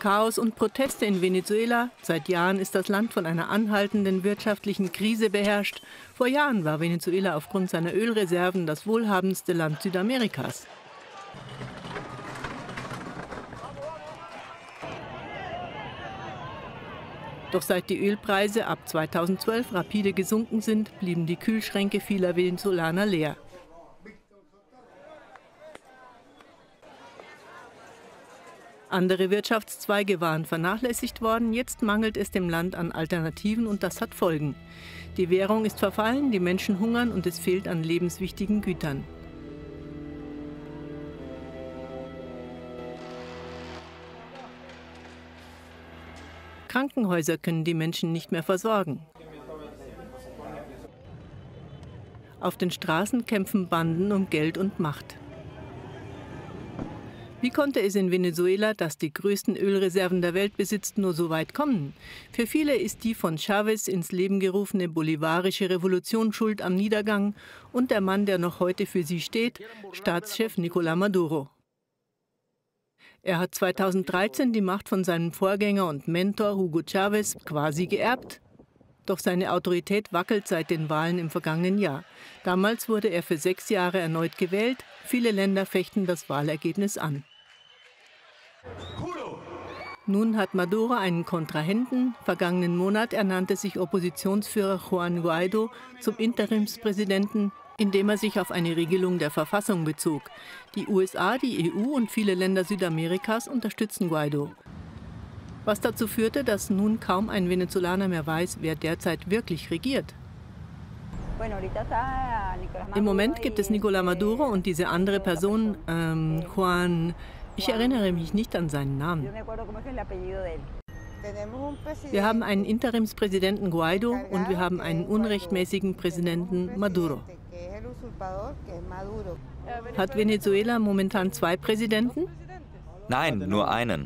Chaos und Proteste in Venezuela. Seit Jahren ist das Land von einer anhaltenden wirtschaftlichen Krise beherrscht. Vor Jahren war Venezuela aufgrund seiner Ölreserven das wohlhabendste Land Südamerikas. Doch seit die Ölpreise ab 2012 rapide gesunken sind, blieben die Kühlschränke vieler Venezolaner leer. Andere Wirtschaftszweige waren vernachlässigt worden, jetzt mangelt es dem Land an Alternativen und das hat Folgen. Die Währung ist verfallen, die Menschen hungern und es fehlt an lebenswichtigen Gütern. Krankenhäuser können die Menschen nicht mehr versorgen. Auf den Straßen kämpfen Banden um Geld und Macht. Wie konnte es in Venezuela, das die größten Ölreserven der Welt besitzt, nur so weit kommen? Für viele ist die von Chávez ins Leben gerufene bolivarische Revolution schuld am Niedergang und der Mann, der noch heute für sie steht, Staatschef Nicolás Maduro. Er hat 2013 die Macht von seinem Vorgänger und Mentor Hugo Chávez quasi geerbt. Doch seine Autorität wackelt seit den Wahlen im vergangenen Jahr. Damals wurde er für 6 Jahre erneut gewählt. Viele Länder fechten das Wahlergebnis an. Nun hat Maduro einen Kontrahenten. Vergangenen Monat ernannte sich Oppositionsführer Juan Guaidó zum Interimspräsidenten, indem er sich auf eine Regelung der Verfassung bezog. Die USA, die EU und viele Länder Südamerikas unterstützen Guaidó. Was dazu führte, dass nun kaum ein Venezolaner mehr weiß, wer derzeit wirklich regiert. Im Moment gibt es Nicolás Maduro und diese andere Person, Juan, ich erinnere mich nicht an seinen Namen. Wir haben einen Interimspräsidenten Guaidó und wir haben einen unrechtmäßigen Präsidenten Maduro. Hat Venezuela momentan 2 Präsidenten? Nein, nur einen.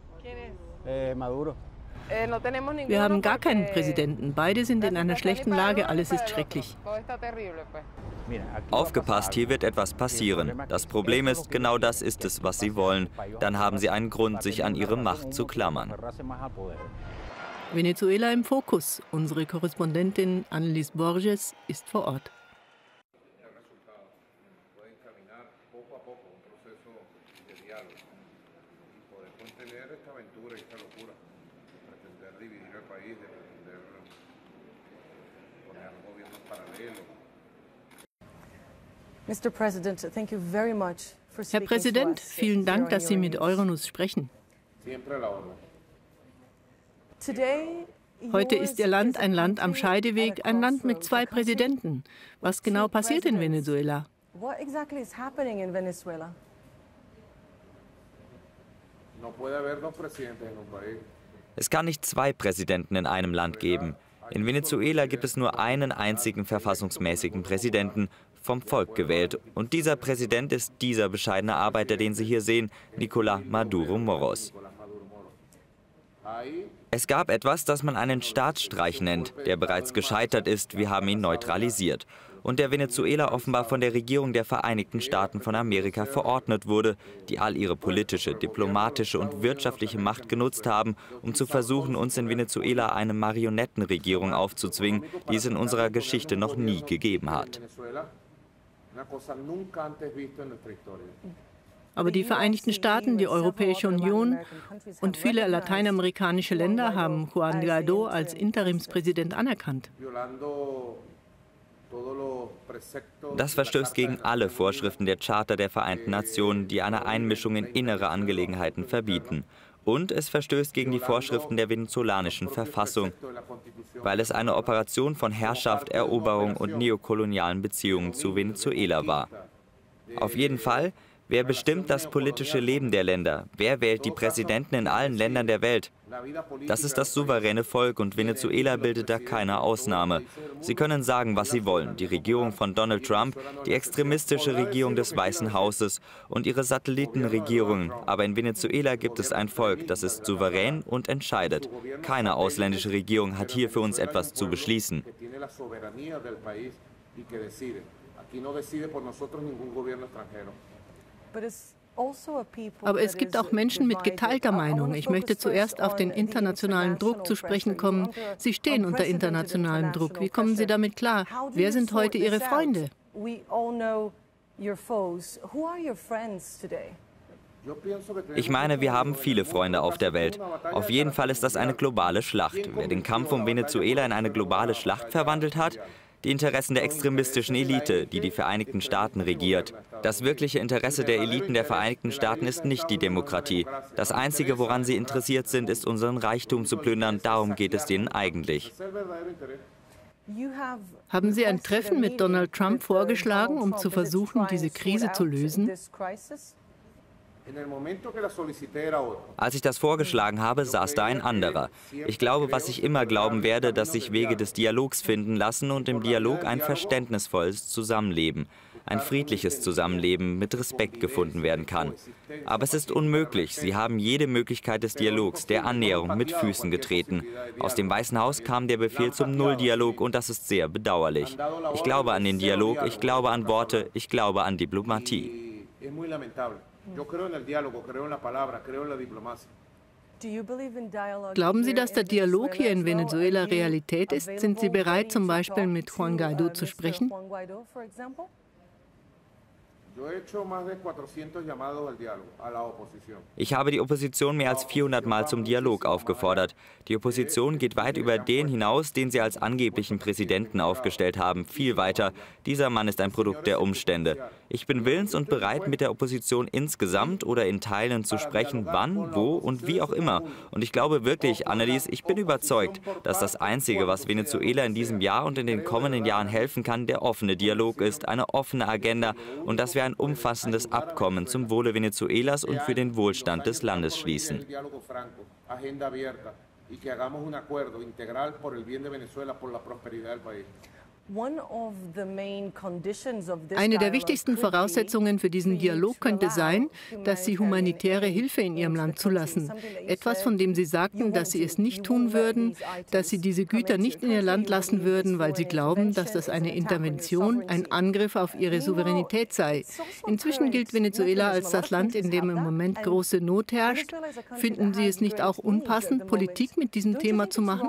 Wir haben gar keinen Präsidenten. Beide sind in einer schlechten Lage. Alles ist schrecklich. Aufgepasst, hier wird etwas passieren. Das Problem ist, genau das ist es, was sie wollen. Dann haben sie einen Grund, sich an ihre Macht zu klammern. Venezuela im Fokus. Unsere Korrespondentin Annelies Borges ist vor Ort. Herr Präsident, vielen Dank, dass Sie mit Euronews sprechen. Heute ist Ihr Land ein Land am Scheideweg, ein Land mit 2 Präsidenten. Was genau passiert in Venezuela? Es kann nicht 2 Präsidenten in einem Land geben. In Venezuela gibt es nur einen einzigen verfassungsmäßigen Präsidenten, vom Volk gewählt. Und dieser Präsident ist dieser bescheidene Arbeiter, den Sie hier sehen, Nicolás Maduro Moros. Es gab etwas, das man einen Staatsstreich nennt, der bereits gescheitert ist. Wir haben ihn neutralisiert. Und der Venezuela offenbar von der Regierung der Vereinigten Staaten von Amerika verordnet wurde, die all ihre politische, diplomatische und wirtschaftliche Macht genutzt haben, um zu versuchen, uns in Venezuela eine Marionettenregierung aufzuzwingen, die es in unserer Geschichte noch nie gegeben hat. Aber die Vereinigten Staaten, die Europäische Union und viele lateinamerikanische Länder haben Juan Guaidó als Interimspräsident anerkannt. Das verstößt gegen alle Vorschriften der Charta der Vereinten Nationen, die eine Einmischung in innere Angelegenheiten verbieten. Und es verstößt gegen die Vorschriften der venezolanischen Verfassung, weil es eine Operation von Herrschaft, Eroberung und neokolonialen Beziehungen zu Venezuela war. Auf jeden Fall, wer bestimmt das politische Leben der Länder? Wer wählt die Präsidenten in allen Ländern der Welt? Das ist das souveräne Volk und Venezuela bildet da keine Ausnahme. Sie können sagen, was sie wollen. Die Regierung von Donald Trump, die extremistische Regierung des Weißen Hauses und ihre Satellitenregierungen. Aber in Venezuela gibt es ein Volk, das ist souverän und entscheidet. Keine ausländische Regierung hat hier für uns etwas zu beschließen. Aber es gibt auch Menschen mit geteilter Meinung. Ich möchte zuerst auf den internationalen Druck zu sprechen kommen. Sie stehen unter internationalem Druck. Wie kommen Sie damit klar? Wer sind heute Ihre Freunde? Ich meine, wir haben viele Freunde auf der Welt. Auf jeden Fall ist das eine globale Schlacht. Wer den Kampf um Venezuela in eine globale Schlacht verwandelt hat, die Interessen der extremistischen Elite, die die Vereinigten Staaten regiert. Das wirkliche Interesse der Eliten der Vereinigten Staaten ist nicht die Demokratie. Das Einzige, woran sie interessiert sind, ist, unseren Reichtum zu plündern. Darum geht es denen eigentlich. Haben Sie ein Treffen mit Donald Trump vorgeschlagen, um zu versuchen, diese Krise zu lösen? Als ich das vorgeschlagen habe, saß da ein anderer. Ich glaube, was ich immer glauben werde, dass sich Wege des Dialogs finden lassen und im Dialog ein verständnisvolles Zusammenleben, ein friedliches Zusammenleben mit Respekt gefunden werden kann. Aber es ist unmöglich. Sie haben jede Möglichkeit des Dialogs, der Annäherung mit Füßen getreten. Aus dem Weißen Haus kam der Befehl zum Nulldialog und das ist sehr bedauerlich. Ich glaube an den Dialog, ich glaube an Worte, ich glaube an Diplomatie. Glauben Sie, dass der Dialog hier in Venezuela Realität ist? Sind Sie bereit, zum Beispiel mit Juan Guaidó zu sprechen? Ich habe die Opposition mehr als 400 Mal zum Dialog aufgefordert. Die Opposition geht weit über den hinaus, den sie als angeblichen Präsidenten aufgestellt haben, viel weiter. Dieser Mann ist ein Produkt der Umstände. Ich bin willens und bereit, mit der Opposition insgesamt oder in Teilen zu sprechen, wann, wo und wie auch immer. Und ich glaube wirklich, Annelies, ich bin überzeugt, dass das Einzige, was Venezuela in diesem Jahr und in den kommenden Jahren helfen kann, der offene Dialog ist, eine offene Agenda und dass wir ein umfassendes Abkommen zum Wohle Venezuelas und für den Wohlstand des Landes schließen. Eine der wichtigsten Voraussetzungen für diesen Dialog könnte sein, dass Sie humanitäre Hilfe in Ihrem Land zulassen. Etwas, von dem Sie sagten, dass Sie es nicht tun würden, dass Sie diese Güter nicht in Ihr Land lassen würden, weil Sie glauben, dass das eine Intervention, ein Angriff auf Ihre Souveränität sei. Inzwischen gilt Venezuela als das Land, in dem im Moment große Not herrscht. Finden Sie es nicht auch unpassend, Politik mit diesem Thema zu machen?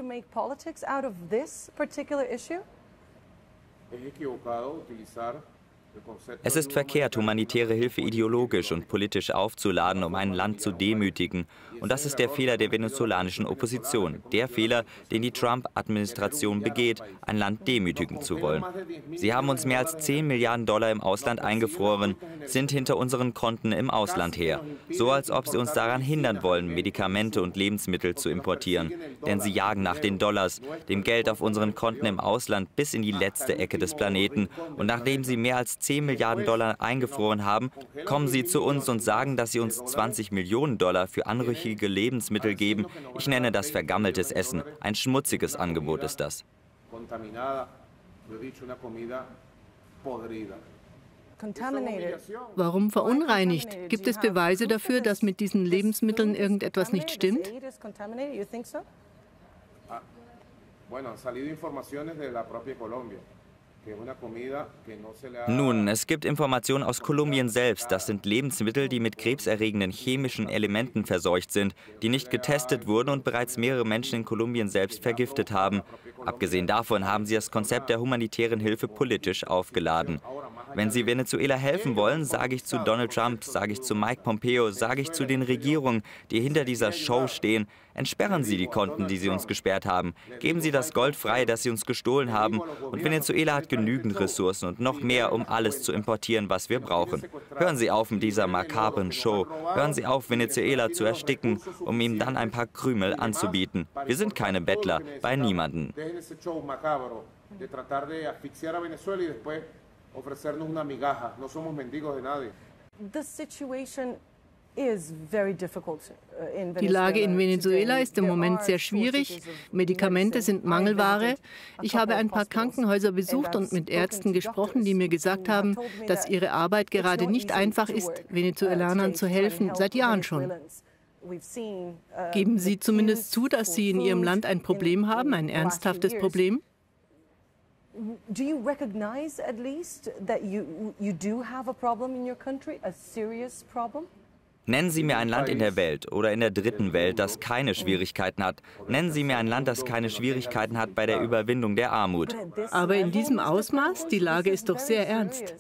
Es ist verkehrt, humanitäre Hilfe ideologisch und politisch aufzuladen, um ein Land zu demütigen. Und das ist der Fehler der venezolanischen Opposition. Der Fehler, den die Trump-Administration begeht, ein Land demütigen zu wollen. Sie haben uns mehr als 10 Milliarden Dollar im Ausland eingefroren, sind hinter unseren Konten im Ausland her. So als ob sie uns daran hindern wollen, Medikamente und Lebensmittel zu importieren. Denn sie jagen nach den Dollars, dem Geld auf unseren Konten im Ausland bis in die letzte Ecke des Planeten. Und nachdem sie mehr als 10 Milliarden Dollar eingefroren haben, kommen sie zu uns und sagen, dass sie uns 20 Millionen Dollar für anrüchige Lebensmittel geben. Ich nenne das vergammeltes Essen. Ein schmutziges Angebot ist das. Warum verunreinigt? Gibt es Beweise dafür, dass mit diesen Lebensmitteln irgendetwas nicht stimmt? Nun, es gibt Informationen aus Kolumbien selbst. Das sind Lebensmittel, die mit krebserregenden chemischen Elementen verseucht sind, die nicht getestet wurden und bereits mehrere Menschen in Kolumbien selbst vergiftet haben. Abgesehen davon haben sie das Konzept der humanitären Hilfe politisch aufgeladen. Wenn Sie Venezuela helfen wollen, sage ich zu Donald Trump, sage ich zu Mike Pompeo, sage ich zu den Regierungen, die hinter dieser Show stehen, entsperren Sie die Konten, die Sie uns gesperrt haben. Geben Sie das Gold frei, das Sie uns gestohlen haben. Und Venezuela hat genügend Ressourcen und noch mehr, um alles zu importieren, was wir brauchen. Hören Sie auf mit dieser makabren Show. Hören Sie auf, Venezuela zu ersticken, um ihm dann ein paar Krümel anzubieten. Wir sind keine Bettler, bei niemandem. Die Lage in Venezuela ist im Moment sehr schwierig. Medikamente sind Mangelware. Ich habe ein paar Krankenhäuser besucht und mit Ärzten gesprochen, die mir gesagt haben, dass ihre Arbeit gerade nicht einfach ist, Venezolanern zu helfen, seit Jahren schon. Geben Sie zumindest zu, dass Sie in Ihrem Land ein Problem haben, ein ernsthaftes Problem? Do you recognize at least that you do have a problem in your country, a serious problem? Nennen Sie mir ein Land in der Welt oder in der dritten Welt, das keine Schwierigkeiten hat. Nennen Sie mir ein Land, das keine Schwierigkeiten hat bei der Überwindung der Armut. Aber in diesem Ausmaß, die Lage ist doch sehr ernst.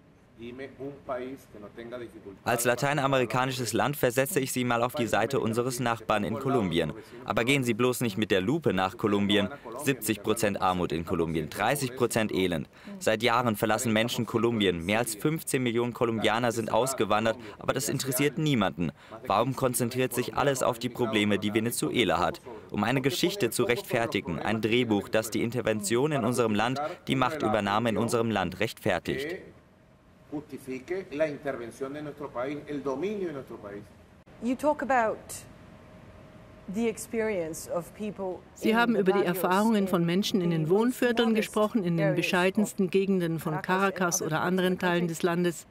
Als lateinamerikanisches Land versetze ich Sie mal auf die Seite unseres Nachbarn in Kolumbien. Aber gehen Sie bloß nicht mit der Lupe nach Kolumbien. 70% Armut in Kolumbien, 30% Elend. Seit Jahren verlassen Menschen Kolumbien. Mehr als 15 Millionen Kolumbianer sind ausgewandert, aber das interessiert niemanden. Warum konzentriert sich alles auf die Probleme, die Venezuela hat? Um eine Geschichte zu rechtfertigen, ein Drehbuch, das die Intervention in unserem Land, die Machtübernahme in unserem Land rechtfertigt. Justifique la intervención de nuestro país, el dominio de nuestro país. You talk about the experience of people. Sie haben über die Erfahrungen von Menschen in den Wohnvierteln gesprochen, in den bescheidensten Gegenden von Caracas oder anderen Teilen des Landes.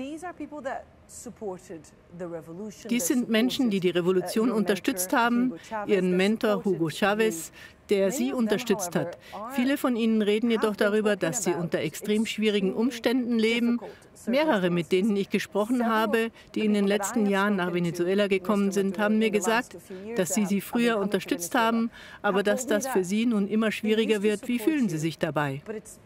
Dies sind Menschen, die die Revolution unterstützt haben, ihren Mentor Hugo Chávez, der sie unterstützt hat. Viele von ihnen reden jedoch darüber, dass sie unter extrem schwierigen Umständen leben. Mehrere, mit denen ich gesprochen habe, die in den letzten Jahren nach Venezuela gekommen sind, haben mir gesagt, dass sie früher unterstützt haben, aber dass das für sie nun immer schwieriger wird. Wie fühlen Sie sich dabei?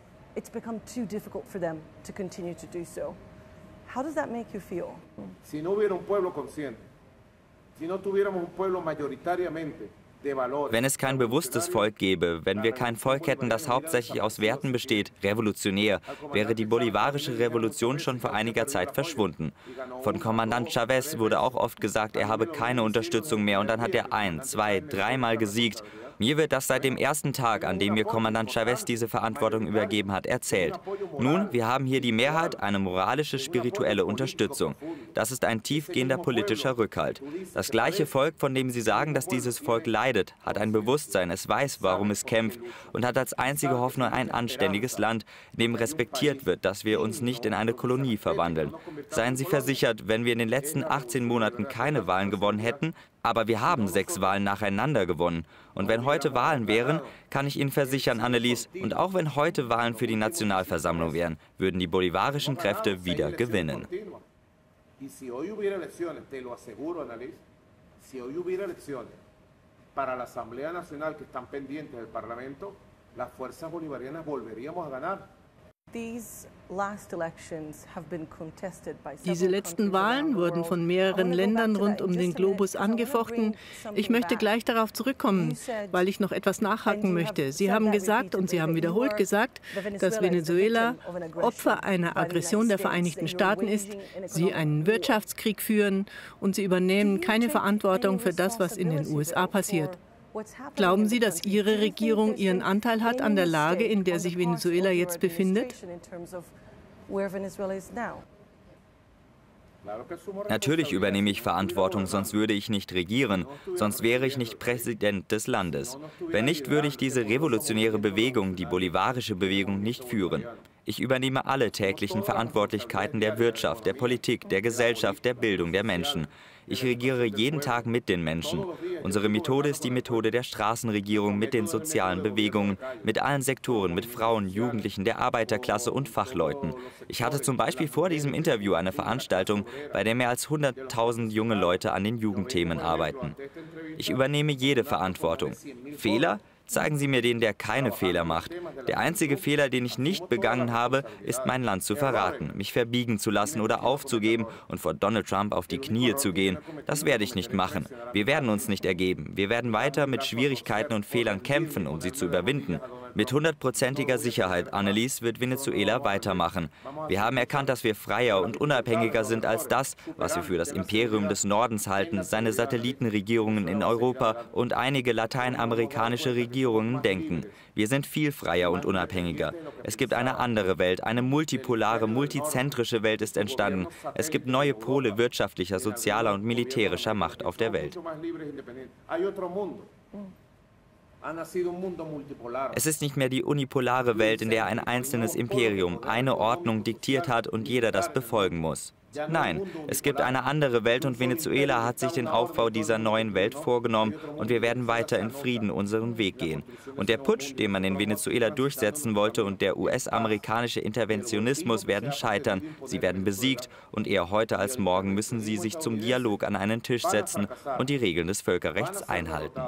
How does that make you feel? Si no hubiera un pueblo consciente, si no tuviéramos un pueblo mayoritariamente de valores. Wenn es kein bewusstes Volk gäbe, wenn wir kein Volk hätten, das hauptsächlich aus Werten besteht, revolutionär, wäre die bolivarische Revolution schon vor einiger Zeit verschwunden. Von Kommandant Chávez wurde auch oft gesagt, er habe keine Unterstützung mehr und dann hat er ein-, zwei-, dreimal gesiegt. Mir wird das seit dem ersten Tag, an dem mir Kommandant Chávez diese Verantwortung übergeben hat, erzählt. Nun, wir haben hier die Mehrheit, eine moralische, spirituelle Unterstützung. Das ist ein tiefgehender politischer Rückhalt. Das gleiche Volk, von dem Sie sagen, dass dieses Volk leidet, hat ein Bewusstsein, es weiß, warum es kämpft und hat als einzige Hoffnung ein anständiges Land, in dem respektiert wird, dass wir uns nicht in eine Kolonie verwandeln. Seien Sie versichert, wenn wir in den letzten 18 Monaten keine Wahlen gewonnen hätten, aber wir haben 6 Wahlen nacheinander gewonnen. Und wenn heute Wahlen wären, kann ich Ihnen versichern, Annelies, und auch wenn heute Wahlen für die Nationalversammlung wären, würden die bolivarischen Kräfte wieder gewinnen. Para la Asamblea Nacional que están pendientes del Parlamento, las fuerzas bolivarianas volveríamos a ganar. Diese letzten Wahlen wurden von mehreren Ländern rund um den Globus angefochten. Ich möchte gleich darauf zurückkommen, weil ich noch etwas nachhaken möchte. Sie haben gesagt und Sie haben wiederholt gesagt, dass Venezuela Opfer einer Aggression der Vereinigten Staaten ist, sie einen Wirtschaftskrieg führen und sie übernehmen keine Verantwortung für das, was in den USA passiert. Glauben Sie, dass Ihre Regierung ihren Anteil hat an der Lage, in der sich Venezuela jetzt befindet? Natürlich übernehme ich Verantwortung, sonst würde ich nicht regieren, sonst wäre ich nicht Präsident des Landes. Wenn nicht, würde ich diese revolutionäre Bewegung, die bolivarische Bewegung, nicht führen. Ich übernehme alle täglichen Verantwortlichkeiten der Wirtschaft, der Politik, der Gesellschaft, der Bildung der Menschen. Ich regiere jeden Tag mit den Menschen. Unsere Methode ist die Methode der Straßenregierung mit den sozialen Bewegungen, mit allen Sektoren, mit Frauen, Jugendlichen, der Arbeiterklasse und Fachleuten. Ich hatte zum Beispiel vor diesem Interview eine Veranstaltung, bei der mehr als 100.000 junge Leute an den Jugendthemen arbeiten. Ich übernehme jede Verantwortung. Fehler? Zeigen Sie mir den, der keine Fehler macht. Der einzige Fehler, den ich nicht begangen habe, ist, mein Land zu verraten, mich verbiegen zu lassen oder aufzugeben und vor Donald Trump auf die Knie zu gehen. Das werde ich nicht machen. Wir werden uns nicht ergeben. Wir werden weiter mit Schwierigkeiten und Fehlern kämpfen, um sie zu überwinden. Mit 100%iger Sicherheit, Annelies, wird Venezuela weitermachen. Wir haben erkannt, dass wir freier und unabhängiger sind als das, was wir für das Imperium des Nordens halten, seine Satellitenregierungen in Europa und einige lateinamerikanische Regierungen denken. Wir sind viel freier und unabhängiger. Es gibt eine andere Welt, eine multipolare, multizentrische Welt ist entstanden. Es gibt neue Pole wirtschaftlicher, sozialer und militärischer Macht auf der Welt. Es ist nicht mehr die unipolare Welt, in der ein einzelnes Imperium eine Ordnung diktiert hat und jeder das befolgen muss. Nein, es gibt eine andere Welt und Venezuela hat sich den Aufbau dieser neuen Welt vorgenommen und wir werden weiter in Frieden unseren Weg gehen. Und der Putsch, den man in Venezuela durchsetzen wollte, und der US-amerikanische Interventionismus werden scheitern. Sie werden besiegt und eher heute als morgen müssen sie sich zum Dialog an einen Tisch setzen und die Regeln des Völkerrechts einhalten.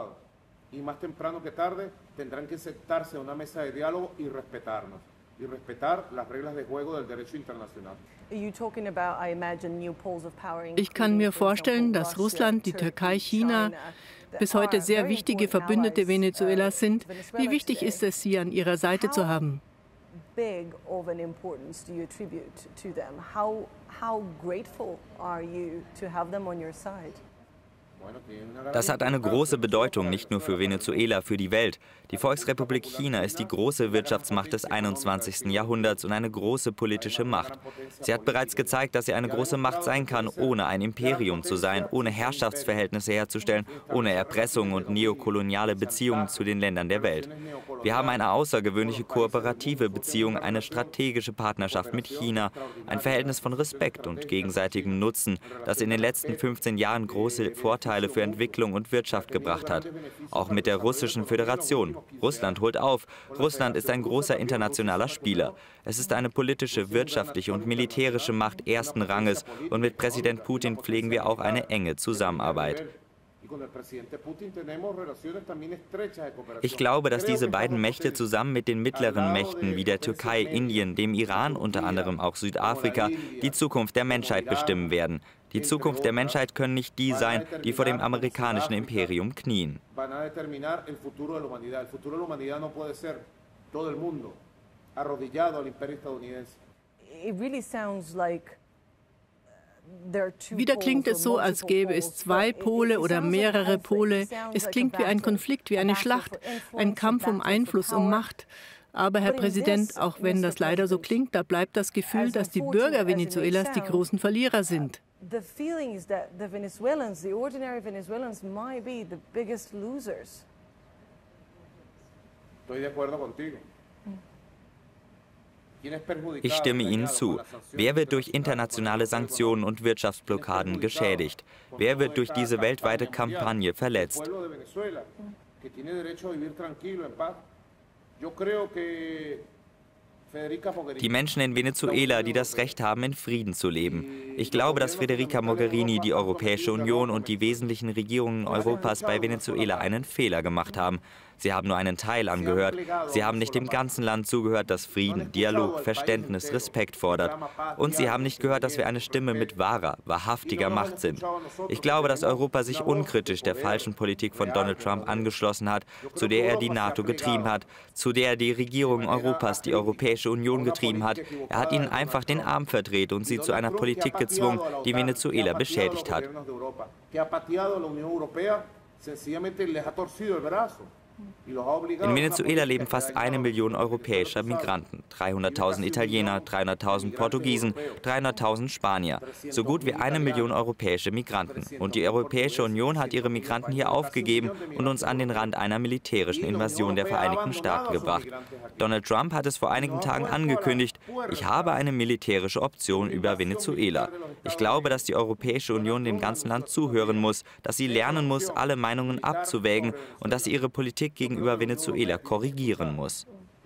Y respetar las reglas de juego del derecho internacional. Ich kann mir vorstellen, dass Russland, die Türkei, China bis heute sehr wichtige Verbündete Venezuelas sind. Wie wichtig ist es, sie an ihrer Seite zu haben? How grateful are you to have them on your side? Das hat eine große Bedeutung, nicht nur für Venezuela, für die Welt. Die Volksrepublik China ist die große Wirtschaftsmacht des 21. Jahrhunderts und eine große politische Macht. Sie hat bereits gezeigt, dass sie eine große Macht sein kann, ohne ein Imperium zu sein, ohne Herrschaftsverhältnisse herzustellen, ohne Erpressung und neokoloniale Beziehungen zu den Ländern der Welt. Wir haben eine außergewöhnliche kooperative Beziehung, eine strategische Partnerschaft mit China, ein Verhältnis von Respekt und gegenseitigem Nutzen, das in den letzten 15 Jahren große Vorteile für Entwicklung und Wirtschaft gebracht hat. Auch mit der Russischen Föderation. Russland holt auf. Russland ist ein großer internationaler Spieler. Es ist eine politische, wirtschaftliche und militärische Macht ersten Ranges und mit Präsident Putin pflegen wir auch eine enge Zusammenarbeit. Ich glaube, dass diese beiden Mächte zusammen mit den mittleren Mächten wie der Türkei, Indien, dem Iran, unter anderem auch Südafrika, die Zukunft der Menschheit bestimmen werden. Die Zukunft der Menschheit können nicht die sein, die vor dem amerikanischen Imperium knien. Wieder klingt es so, als gäbe es zwei Pole oder mehrere Pole. Es klingt wie ein Konflikt, wie eine Schlacht, ein Kampf um Einfluss, um Macht. Aber, Herr Präsident, auch wenn das leider so klingt, da bleibt das Gefühl, dass die Bürger Venezuelas die großen Verlierer sind. The feeling is that the Venezuelans, the ordinary Venezuelans, might be the biggest losers. Estoy de acuerdo contigo. Ich stimme Ihnen zu. Wer wird durch internationale Sanktionen und Wirtschaftsblockaden geschädigt? Wer wird durch diese weltweite Kampagne verletzt? Die Menschen in Venezuela, die das Recht haben, in Frieden zu leben. Ich glaube, dass Federica Mogherini, die Europäische Union und die wesentlichen Regierungen Europas bei Venezuela einen Fehler gemacht haben. Sie haben nur einen Teil angehört. Sie haben nicht dem ganzen Land zugehört, das Frieden, Dialog, Verständnis, Respekt fordert. Und sie haben nicht gehört, dass wir eine Stimme mit wahrer, wahrhaftiger Macht sind. Ich glaube, dass Europa sich unkritisch der falschen Politik von Donald Trump angeschlossen hat, zu der er die NATO getrieben hat, zu der die Regierung Europas die Europäische Union getrieben hat. Er hat ihnen einfach den Arm verdreht und sie zu einer Politik gezwungen, die Venezuela beschädigt hat. In Venezuela leben fast 1 Million europäischer Migranten, 300.000 Italiener, 300.000 Portugiesen, 300.000 Spanier, so gut wie 1 Million europäische Migranten. Und die Europäische Union hat ihre Migranten hier aufgegeben und uns an den Rand einer militärischen Invasion der Vereinigten Staaten gebracht. Donald Trump hat es vor einigen Tagen angekündigt, ich habe eine militärische Option über Venezuela. Ich glaube, dass die Europäische Union dem ganzen Land zuhören muss, dass sie lernen muss, alle Meinungen abzuwägen und dass sie ihre Politik gegenüber Venezuela korrigieren muss.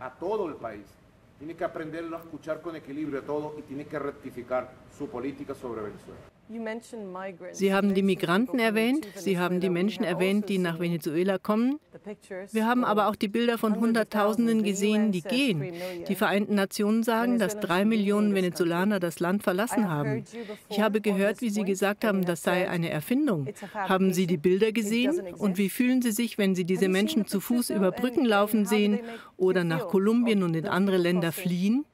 Sie haben die Migranten erwähnt, Sie haben die Menschen erwähnt, die nach Venezuela kommen. Wir haben aber auch die Bilder von Hunderttausenden gesehen, die gehen. Die Vereinten Nationen sagen, dass 3 Millionen Venezolaner das Land verlassen haben. Ich habe gehört, wie Sie gesagt haben, das sei eine Erfindung. Haben Sie die Bilder gesehen? Und wie fühlen Sie sich, wenn Sie diese Menschen zu Fuß über Brücken laufen sehen oder nach Kolumbien und in andere Länder fliehen?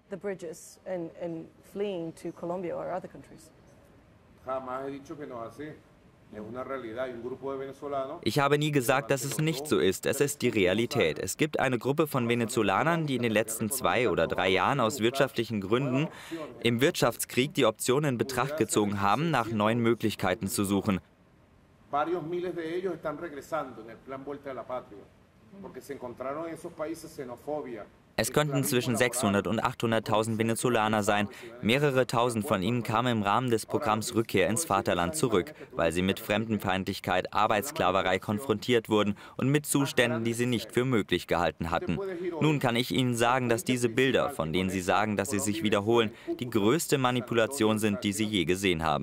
Ich habe nie gesagt, dass es nicht so ist. Es ist die Realität. Es gibt eine Gruppe von Venezolanern, die in den letzten 2 oder 3 Jahren aus wirtschaftlichen Gründen im Wirtschaftskrieg die Option in Betracht gezogen haben, nach neuen Möglichkeiten zu suchen. Es könnten zwischen 600 und 800.000 Venezolaner sein. Mehrere tausend von ihnen kamen im Rahmen des Programms Rückkehr ins Vaterland zurück, weil sie mit Fremdenfeindlichkeit, Arbeitssklaverei konfrontiert wurden und mit Zuständen, die sie nicht für möglich gehalten hatten. Nun kann ich Ihnen sagen, dass diese Bilder, von denen Sie sagen, dass sie sich wiederholen, die größte Manipulation sind, die Sie je gesehen haben.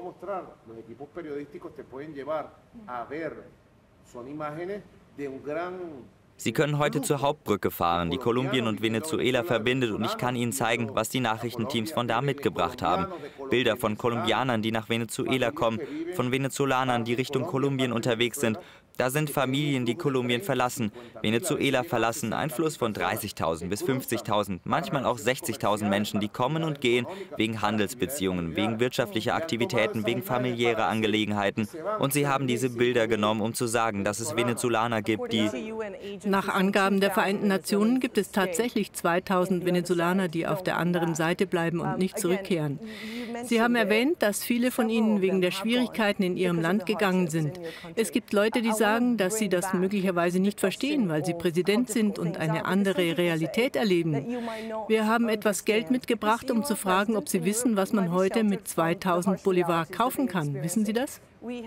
Sie können heute zur Hauptbrücke fahren, die Kolumbien und Venezuela verbindet, und ich kann Ihnen zeigen, was die Nachrichtenteams von da mitgebracht haben. Bilder von Kolumbianern, die nach Venezuela kommen, von Venezolanern, die Richtung Kolumbien unterwegs sind. Da sind Familien, die Kolumbien verlassen, Venezuela verlassen, ein Fluss von 30.000 bis 50.000, manchmal auch 60.000 Menschen, die kommen und gehen wegen Handelsbeziehungen, wegen wirtschaftlicher Aktivitäten, wegen familiärer Angelegenheiten. Und sie haben diese Bilder genommen, um zu sagen, dass es Venezolaner gibt, die... Nach Angaben der Vereinten Nationen gibt es tatsächlich 2.000 Venezolaner, die auf der anderen Seite bleiben und nicht zurückkehren. Sie haben erwähnt, dass viele von ihnen wegen der Schwierigkeiten in ihrem Land gegangen sind. Es gibt Leute, die sagen, dass sie das möglicherweise nicht verstehen, weil sie Präsident sind und eine andere Realität erleben. Wir haben etwas Geld mitgebracht, um zu fragen, ob Sie wissen, was man heute mit 2.000 Bolivar kaufen kann. Wissen Sie das?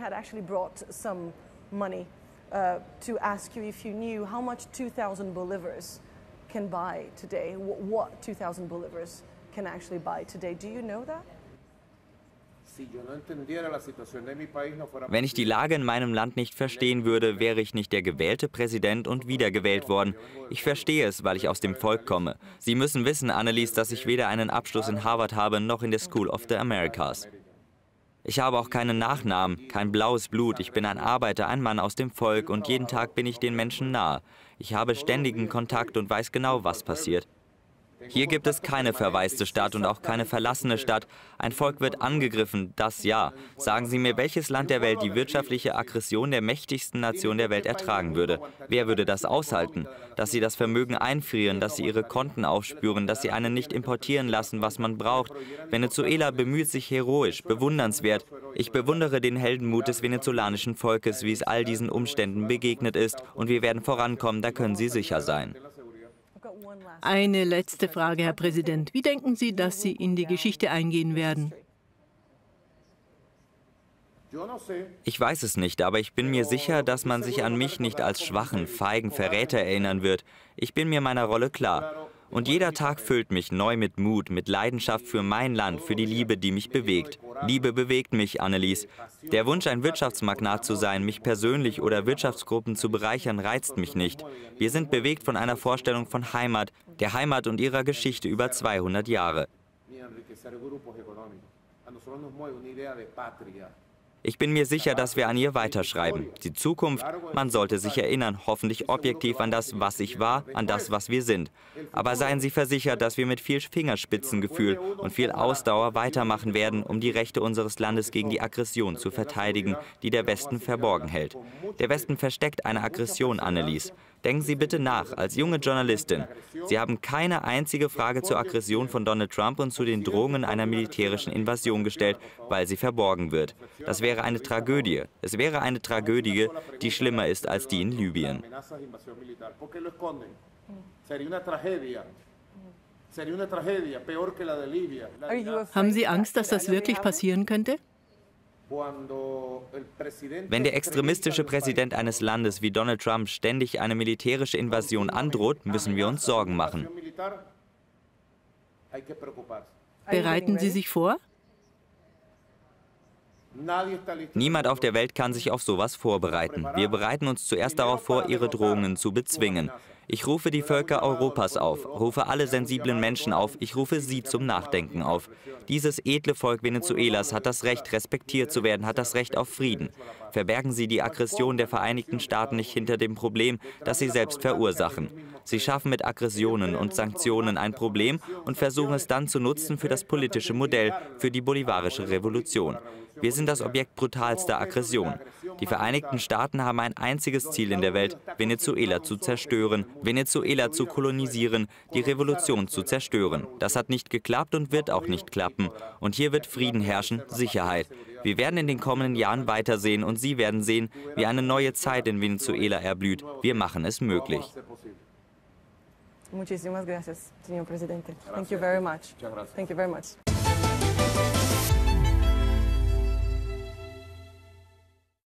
To ask you if you knew how much 2,000 bolivars can buy today, what 2,000 bolivars can actually buy today. Do you know that? Wenn ich die Lage in meinem Land nicht verstehen würde, wäre ich nicht der gewählte Präsident und wiedergewählt worden. Ich verstehe es, weil ich aus dem Volk komme. Sie müssen wissen, Annelies, dass ich weder einen Abschluss in Harvard habe, noch in der School of the Americas. Ich habe auch keinen Nachnamen, kein blaues Blut. Ich bin ein Arbeiter, ein Mann aus dem Volk, und jeden Tag bin ich den Menschen nahe. Ich habe ständigen Kontakt und weiß genau, was passiert. Hier gibt es keine verwaiste Stadt und auch keine verlassene Stadt. Ein Volk wird angegriffen, das ja. Sagen Sie mir, welches Land der Welt die wirtschaftliche Aggression der mächtigsten Nation der Welt ertragen würde? Wer würde das aushalten? Dass sie das Vermögen einfrieren, dass sie ihre Konten aufspüren, dass sie einen nicht importieren lassen, was man braucht. Venezuela bemüht sich heroisch, bewundernswert. Ich bewundere den Heldenmut des venezolanischen Volkes, wie es all diesen Umständen begegnet ist. Und wir werden vorankommen, da können Sie sicher sein. Eine letzte Frage, Herr Präsident. Wie denken Sie, dass Sie in die Geschichte eingehen werden? Ich weiß es nicht, aber ich bin mir sicher, dass man sich an mich nicht als schwachen, feigen Verräter erinnern wird. Ich bin mir meiner Rolle klar. Und jeder Tag füllt mich neu mit Mut, mit Leidenschaft für mein Land, für die Liebe, die mich bewegt. Liebe bewegt mich, Annelies. Der Wunsch, ein Wirtschaftsmagnat zu sein, mich persönlich oder Wirtschaftsgruppen zu bereichern, reizt mich nicht. Wir sind bewegt von einer Vorstellung von Heimat, der Heimat und ihrer Geschichte über 200 Jahre. Ich bin mir sicher, dass wir an ihr weiterschreiben. Die Zukunft, man sollte sich erinnern, hoffentlich objektiv an das, was ich war, an das, was wir sind. Aber seien Sie versichert, dass wir mit viel Fingerspitzengefühl und viel Ausdauer weitermachen werden, um die Rechte unseres Landes gegen die Aggression zu verteidigen, die der Westen verborgen hält. Der Westen versteckt eine Aggression, Annelies. Denken Sie bitte nach, als junge Journalistin. Sie haben keine einzige Frage zur Aggression von Donald Trump und zu den Drohungen einer militärischen Invasion gestellt, weil sie verborgen wird. Das wäre eine Tragödie. Es wäre eine Tragödie, die schlimmer ist als die in Libyen. Haben Sie Angst, dass das wirklich passieren könnte? Wenn der extremistische Präsident eines Landes wie Donald Trump ständig eine militärische Invasion androht, müssen wir uns Sorgen machen. Bereiten Sie sich vor? Niemand auf der Welt kann sich auf sowas vorbereiten. Wir bereiten uns zuerst darauf vor, ihre Drohungen zu bezwingen. Ich rufe die Völker Europas auf, rufe alle sensiblen Menschen auf, ich rufe Sie zum Nachdenken auf. Dieses edle Volk Venezuelas hat das Recht, respektiert zu werden, hat das Recht auf Frieden. Verbergen Sie die Aggression der Vereinigten Staaten nicht hinter dem Problem, das Sie selbst verursachen. Sie schaffen mit Aggressionen und Sanktionen ein Problem und versuchen es dann zu nutzen für das politische Modell, für die bolivarische Revolution. Wir sind das Objekt brutalster Aggression. Die Vereinigten Staaten haben ein einziges Ziel in der Welt, Venezuela zu zerstören, Venezuela zu kolonisieren, die Revolution zu zerstören. Das hat nicht geklappt und wird auch nicht klappen. Und hier wird Frieden herrschen, Sicherheit. Wir werden in den kommenden Jahren weitersehen und Sie werden sehen, wie eine neue Zeit in Venezuela erblüht. Wir machen es möglich. Muchísimas gracias, señor presidente. Thank you very much. Muchas gracias. Thank you very much.